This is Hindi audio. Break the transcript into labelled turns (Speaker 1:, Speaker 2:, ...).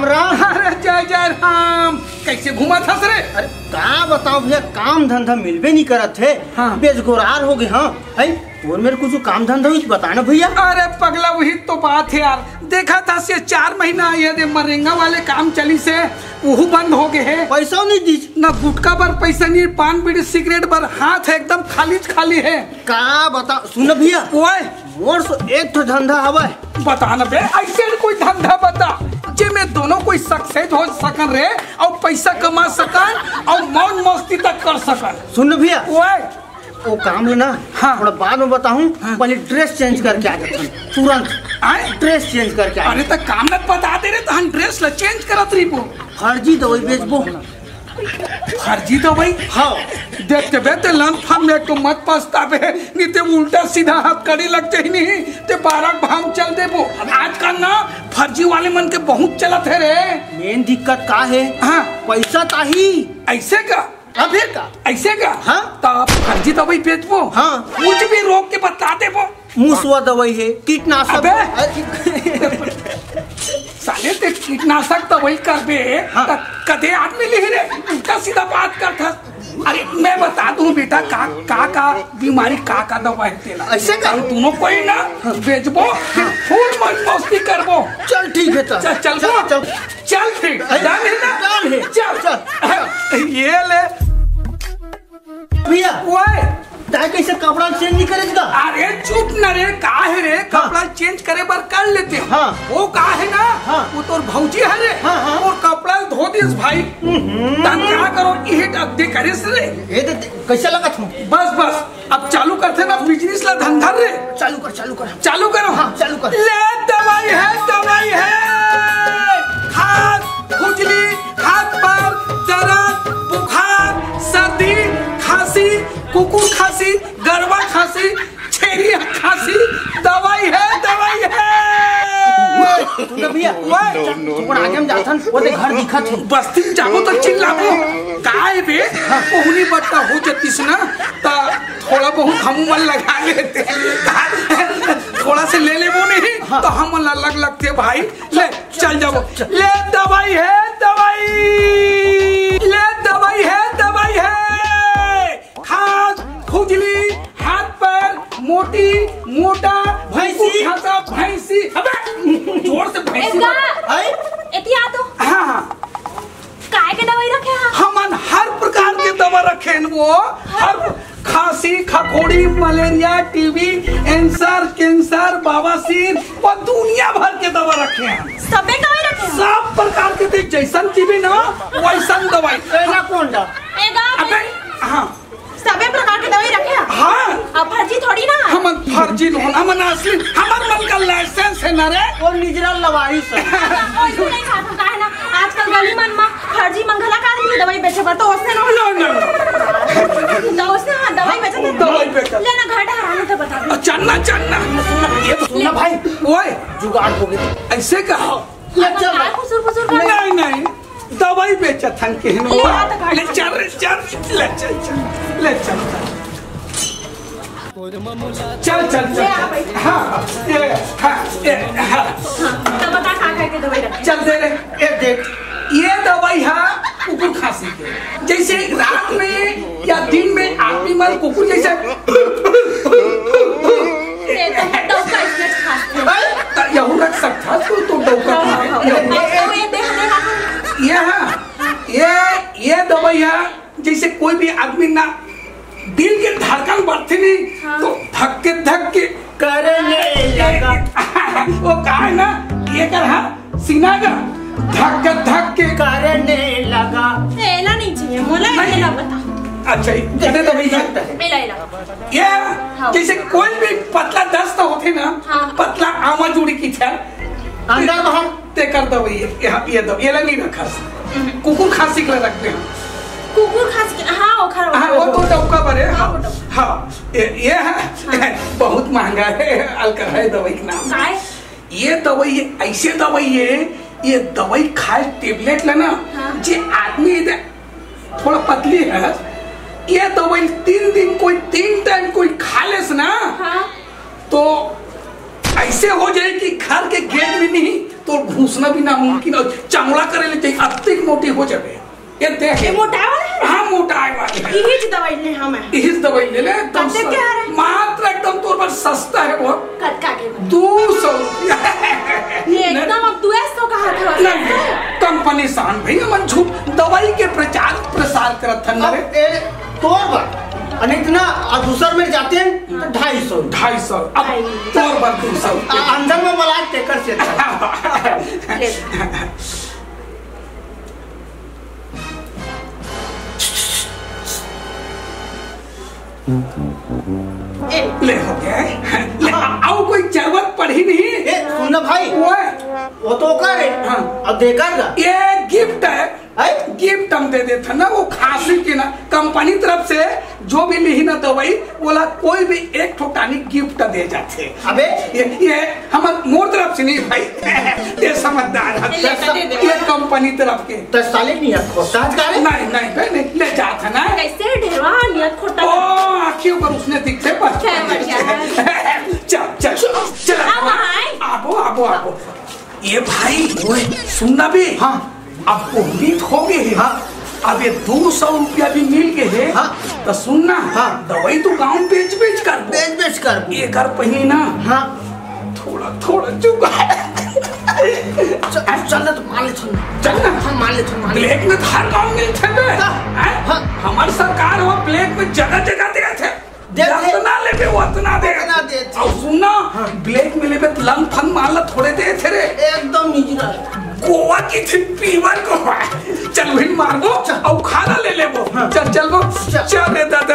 Speaker 1: राम।
Speaker 2: अरे जय जय राम। कैसे घूमा था सरे?
Speaker 1: अरे का बताओ भैया, काम धंधा मिलबे नहीं करत थे।
Speaker 2: हाँ।
Speaker 1: बेजगोरार हो गए। हाँ और मेरे को जो काम धंधा हुई बताना भैया।
Speaker 2: अरे पगला वही तो बात है यार। देखा था से 4 महीना ये दे मरेंगा वाले काम चली से वो बंद हो गए है।
Speaker 1: पैसा नहीं दी
Speaker 2: ना गुटका पर पैसा नहीं, पान बीड़ी सिगरेट पर हाथ है एकदम खाली है।
Speaker 1: का बता सुन भैया,
Speaker 2: ओए
Speaker 1: मोर सो एक तो धंधा हवा
Speaker 2: बता न बे, ऐसे कोई धंधा बता जे में दोनों कोई सक्सेस हो सकन रे और पैसा कमा सकन और मौज मस्ती तक कर सकन।
Speaker 1: सुन भैया,
Speaker 2: ओए
Speaker 1: वो काम लेना।
Speaker 2: हाँ।
Speaker 1: थोड़ा बाद में बताऊं।
Speaker 2: हाँ।
Speaker 1: पहले ड्रेस चेंज करके आ जाता हूं तुरंत।
Speaker 2: आए
Speaker 1: ड्रेस चेंज करके आ।
Speaker 2: अरे तो काम न बता दे रे तो हम ड्रेस ला चेंज करत रही पो।
Speaker 1: फर्जी दवाई बेचबो।
Speaker 2: फर्जी तो भाई
Speaker 1: हाँ
Speaker 2: देखते बेते लन फन में तो मत पछतावे, नहीं ते उल्टा सीधा हाथ कड़ी लगते ही नहीं ते 12 भाम चल दे वो। आजकल ना फर्जी वाले मन के बहुत चलत है रे।
Speaker 1: मेन दिक्कत का है?
Speaker 2: हाँ
Speaker 1: पैसा ताही।
Speaker 2: ऐसे का
Speaker 1: अबे का
Speaker 2: ऐसे का।
Speaker 1: हाँ।
Speaker 2: तो फर्जी दवाई बेचबो।
Speaker 1: हाँ।
Speaker 2: कुछ भी रोक के बता दे वो।
Speaker 1: मुसवा दवाई है, कीटनाशक।
Speaker 2: अबे साले ते कीटनाशक दवाई कर बे।
Speaker 1: हाँ।
Speaker 2: कदे आदमी ले रे उल्टा सीधा बात करता। अरे मैं बता दूं बेटा का बीमारी का दवाई तेला
Speaker 1: ऐसे का?
Speaker 2: दोनों कोई ना बेचबो फूल मौज मस्ती करबो।
Speaker 1: चल ठीक है।
Speaker 2: चल चल
Speaker 1: चल
Speaker 2: चल फिर डन है ना?
Speaker 1: डन है।
Speaker 2: चल ये ले
Speaker 1: भैया।
Speaker 2: ओए
Speaker 1: ताकि कैसे कपड़ा चेंज नहीं करेगा?
Speaker 2: अरे चुप न रे, का है रे कपड़ा चेंज करे बर कर लेते हैं।
Speaker 1: हाँ।
Speaker 2: वो का है ना।
Speaker 1: हाँ।
Speaker 2: वो तोर भौजी है रे।
Speaker 1: हाँ, हाँ।
Speaker 2: और कपड़ा धो दिस भाई। तब क्या करो ये दे करे रे।
Speaker 1: ये कैसे लगा था?
Speaker 2: बस अब चालू करते ना बिजनेस ला धंधा रे।
Speaker 1: चालू कर।
Speaker 2: चालू करो।
Speaker 1: हाँ चालू कर।
Speaker 2: ले दवाई है हाथ खुजली, हाथ पर दर्द, बुखार, सर्दी, खांसी, कुकुर खांसी, गरबा खांसी, छेरी खांसी, दवाई है।
Speaker 1: सुन भैया, तू आगे में जाथन वो दे घर दिखत है।
Speaker 2: बस्ती में जाबो तो चिल्लाबो काय बे। ओहनी बट्टा हो जतिस ना ता थोड़ा बहुत हम मन लगा लेते। थोड़ा से ले लेबो नहीं। हाँ। तो हम अलग लगते भाई। ले चल जाबो। ले दवाई है हाथ खुजली, हाथ पर मोटा भैंसी। अबे जोर से भैंसी
Speaker 3: एतिया तो
Speaker 2: हाँ
Speaker 3: काय के दवाई रखे हैं?
Speaker 2: हमन हर प्रकार के दवा रखे हैं। वो हर खांसी, खकोड़ी, मलेरिया, टीबी, कैंसर, बवासीर और दुनिया भर के दवा रखे हैं।
Speaker 3: सबे दवाई रखे हैं?
Speaker 2: सब प्रकार के देख जैसन टीबी ना वैसन दवाई।
Speaker 1: एगा कौन दा?
Speaker 2: अबे हाँ
Speaker 3: सबे प्रकार के दवाई रखे हैं?
Speaker 2: हाँ।
Speaker 3: अब फर्जी थोड़ी ना।
Speaker 2: हमन फर्जी नहीं, हमन असली। हमार मन का लाइसेंस है ना रे।
Speaker 1: और निजरा लवारी से
Speaker 3: ओइसे नहीं खाता का है ना। आजकल गली मन में फर्जी मंगला का आदमी दवाई बेचे बा तो उसने
Speaker 2: ना
Speaker 3: तो उसने हाँ दवाई बेचे थे।
Speaker 2: दवाई बेचा।
Speaker 3: लेना घर हराने तो बता दे।
Speaker 2: चलना
Speaker 1: ये तो सुना भाई,
Speaker 2: ओए
Speaker 1: जुगाड़ हो गई।
Speaker 2: ऐसे कहा
Speaker 3: क्या खुसुर कर
Speaker 2: नहीं दवाई बेचा थन के ले चल हाँ
Speaker 3: तब बता कहाँ के दवाई रखे?
Speaker 2: चल दे रे। ये देख ये दवाई है कुकुर खांसी के। जैसे रात में या दिन में आदमी मन कुकुर जैसे
Speaker 3: डॉक्टर इसमें खाते
Speaker 2: यहू रख सकता तो ये दवाई है। जैसे कोई भी आदमी ना दिल के धड़कन बढ़ती नहीं। हाँ। तो धक के
Speaker 1: करने लगा।
Speaker 2: वो कहा है ना ये कर हाँ सीना का धक के
Speaker 1: करने लगा।
Speaker 3: एला नहीं चाहिए मोला एला बता।
Speaker 2: अच्छा ये दवाई है ये।
Speaker 3: हाँ।
Speaker 2: जैसे कोई भी पतला दस्त होते ना। हाँ। पतला आमा जुड़ी की था
Speaker 1: अंदर बाहर
Speaker 2: ते कर दवाई ये दो ये नहीं रखा। कुकुर खांसी के लिए रखते हैं।
Speaker 3: कुकुर खांसी हाँ
Speaker 2: वो तो डबका पर है। हाँ ये है बहुत महंगा है अलकर है दवाई का नाम। ये दवाई ऐसे दवाई है। ये दवाई खाए टेबलेट लेना। जे आदमी थोड़ा पतली है ये दवाई 3 दिन कोई 3 टाइम कोई खा लेस ना। तो ऐसे हो जाए कि घर के गेट में नहीं तो घूसना भी नामुमकिन और चमड़ा करे ले चाहिए अत्यधिक मोटी हो जाए ये देख
Speaker 3: ये मोटा वाला है।
Speaker 2: हाँ मोटा वाली है
Speaker 3: यही दवाई ले हमें
Speaker 2: इस दवाई ले ले एकदम
Speaker 3: कत्ते क्या है?
Speaker 2: मात्र एकदम तौर पर सस्ता है बहुत
Speaker 3: कटका के
Speaker 2: 200 रुपया
Speaker 3: ये एकदम अब तू ऐसा कहा था
Speaker 2: नहीं कंपनी सान भाई मन झूठ दवाई के प्रचार प्रसार करत था रे
Speaker 1: तोर बार अनेक ना और दूसर में जाते हैं तो 250
Speaker 2: अब तोर बार 200
Speaker 1: अंदर में बोला टेकर से
Speaker 2: ले हो गया ले आओ कोई जरूरत पड़ी नहीं
Speaker 1: सुनना भाई वो तो करे
Speaker 2: हाँ
Speaker 1: अब देकर का
Speaker 2: ये गिफ्ट है गिफ्ट हम दे देते ना वो खांसी की ना कंपनी तरफ से जो भी ली ना दवाई बोला कोई भी एक ठोटानी गिफ्ट दे जाते
Speaker 1: अबे
Speaker 2: ये हम मोर तरफ से नहीं भाई ये समझदार ये कंपनी तरफ के
Speaker 1: 10 साल नहीं है खोटा
Speaker 2: नहीं नहीं ले जाता ना
Speaker 3: कैसे ढेरवा नियत खोटा
Speaker 2: ओ आँखियों पर उसने दिखते पर चल आबो ये भाई सुनना भी
Speaker 1: हाँ
Speaker 2: अब उम्मीद हो गए है
Speaker 1: हाँ
Speaker 2: अब ये 200 रुपया भी मिल गए है
Speaker 1: हाँ
Speaker 2: तो सुनना
Speaker 1: हाँ
Speaker 2: दवाई तो गाँव बेच कर ये कर पही ना
Speaker 1: हाँ
Speaker 2: थोड़ा चुका
Speaker 1: चल तो मान ले
Speaker 2: ब्लैक में हर गाँव मिलते हैं हमारी सरकार वो ब्लैक में जगह दे थे जितना लेबे उतना दे और सुनना ब्लैक में लेबे लंग फंग मारला थोड़े दे थे रे
Speaker 1: एकदम निजरा
Speaker 2: गोवा की थी पीवर को चल भाई मार दो और खाना ले ले वो चल वो चल रे दादा